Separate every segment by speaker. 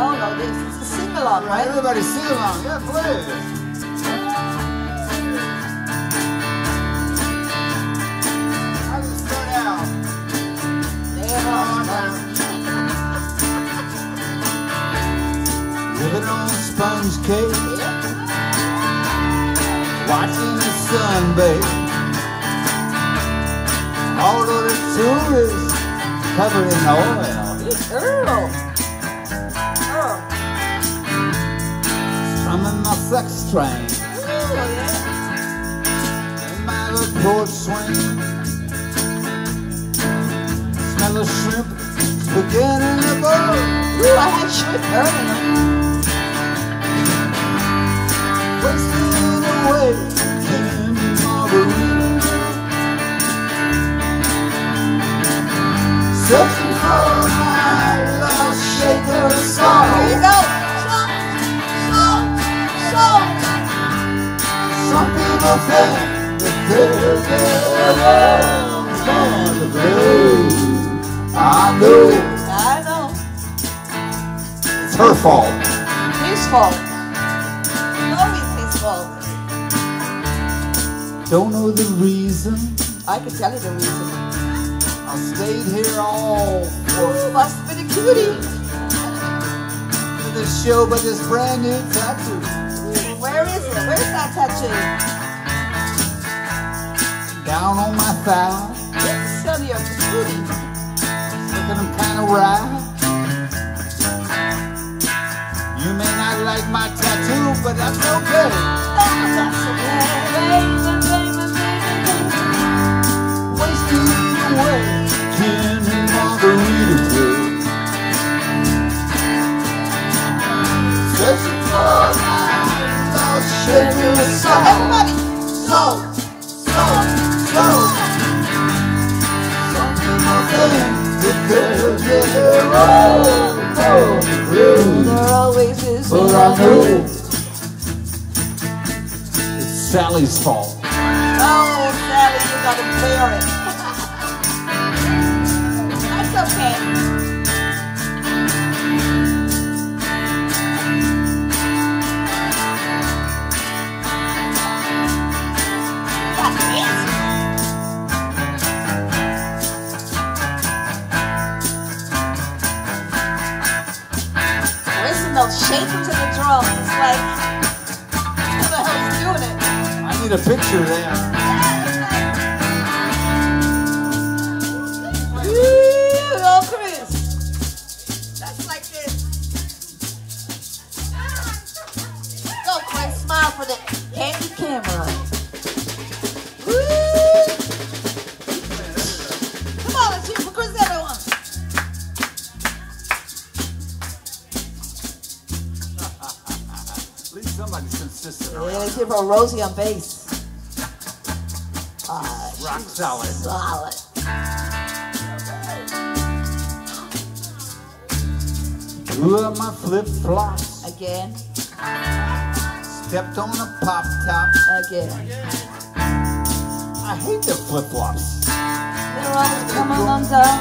Speaker 1: all know this. It's a sing-along, right?
Speaker 2: Everybody sing along. Yeah, play it. How does it start out? Living on sponge cake, watching the sun bathe. All of the tourists covered in oil.
Speaker 1: Earl.
Speaker 2: Strumming my sex train.
Speaker 1: Oh, yeah.
Speaker 2: In my little porch swing. Smell of shrimp, spaghetti in the bowl.
Speaker 1: Ooh, I had shrimp earlier.
Speaker 2: Wasting away in margarita. Searching for my lost shaker of song.
Speaker 1: Here you go. Song.
Speaker 2: Some people think that they're born to blue. I know it's her fault.
Speaker 1: His fault. Always his fault.
Speaker 2: Don't know the reason.
Speaker 1: I can tell you the reason.
Speaker 2: I stayed here all
Speaker 1: Ooh, must have been a cutie.
Speaker 2: for the show, but this brand new tattoo.
Speaker 1: Where is it? Where's that tattoo?
Speaker 2: Down on my thigh,
Speaker 1: It's on your cutie.
Speaker 2: looking them kind of right. You may not like my tattoo, but that's okay.
Speaker 1: That's okay.
Speaker 2: Wasting away, gin and margarita. Searching for my lost shaker of song.
Speaker 1: Everybody,
Speaker 2: Some people think that
Speaker 1: there always is.
Speaker 2: but I know it's Sally's fault.
Speaker 1: Oh, Sally, you gotta bear it. That's okay. That's it. Listen, those shakers of the drums. It's like, who the hell is doing it?
Speaker 2: I need a picture there.
Speaker 1: Ooh, oh, Chris. That's like this. Go, Chris. Smile for the candy camera. Woo. Come on, let's hear for Chris, everyone.
Speaker 2: At least somebody's consistent
Speaker 1: Yeah,
Speaker 2: around.
Speaker 1: let's hear for Rosie on bass.
Speaker 2: Rock solid.
Speaker 1: Solid.
Speaker 2: Blew up my flip-flops.
Speaker 1: Again.
Speaker 2: Stepped on a pop-top.
Speaker 1: Again.
Speaker 2: I hate the flip-flops.
Speaker 1: They're always coming undone.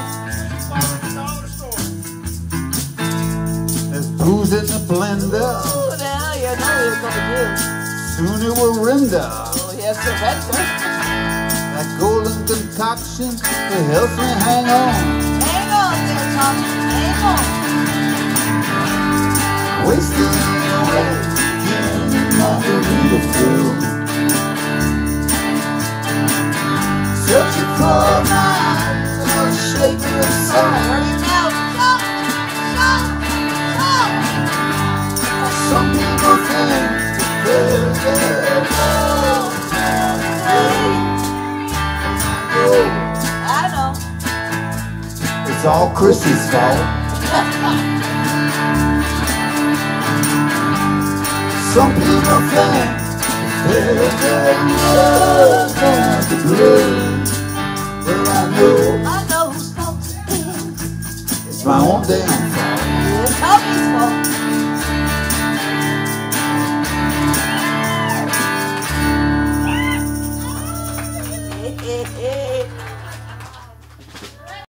Speaker 2: There's booze in the blender.
Speaker 1: Ooh, now you know what you're gonna do.
Speaker 2: Soon it will render.
Speaker 1: Oh, yes, surrender.
Speaker 2: That golden concoction that helps me hang on.
Speaker 1: Hang on there, Tommy. Hang on.
Speaker 2: Wasting away in margarita field. Searching for my lost shaker of song.
Speaker 1: Hurry now.
Speaker 2: Some people think they're
Speaker 1: I know.
Speaker 2: it's all Chrissy's fault. Some people think they're the blue. But I know
Speaker 1: whose fault it is.
Speaker 2: it's my own damn fault.
Speaker 1: It's Tommy's fault.